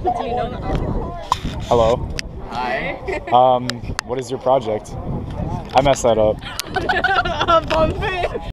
Hello. Hi. What is your project? I messed that up.